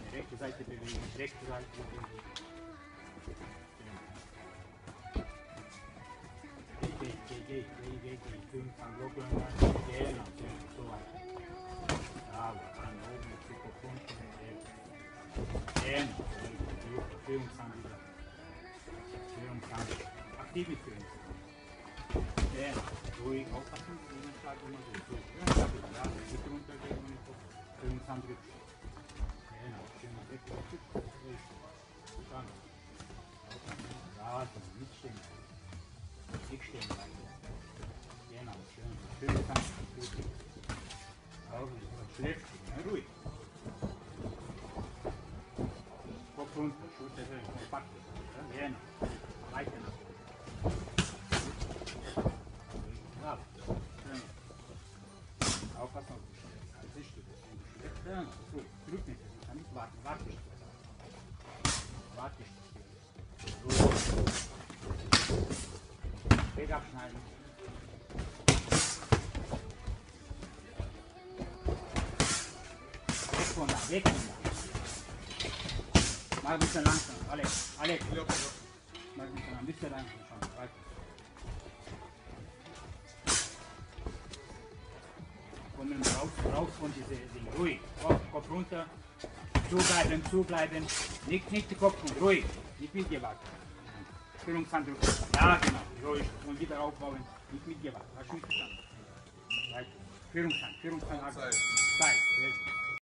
Rechte Seite bewegen, rechte Seite bewegen. Geh. Führungshand locker und dann genau, so weiter. Bravo, dann oben, super Punkt. Genau, Führungshand wieder. Führungshand, aktiv mit Führungshand. Genau, ruhig aufpassen, jeden Schlag immer so. Führungshand wieder, ja, nicht runtergehen und Führungshand rüber. Genau, schön weg, ruhig. Dann, ja, so, nicht stehen. Nicht stehen bleiben. Genau, schön Hand, gut. Auch schläft, ruhig. Kopf runter, Schulter höher, Kopf. Genau, weiter nach oben. Bravo. Aufpassen auf die Stelle. Das ist gut. Genau, so, drück nicht, das ist nicht warten. Warte. Weg abschneiden. Weg von da. Mach ein bisschen langsam, Alex. Mach ein bisschen langsam, schon. Weiter. Kommen raus von diese Ding. Ruhig. Kopf runter. Zubleiben. Nicht den Kopf runter. Ruhig. Nicht mitgewacht. Führungshand drücken. Ja, genau. Ruhig. Und wieder aufbauen. Nicht mitgewacht. Hast du nicht verstanden? Weiter. Führungshand. Zeit.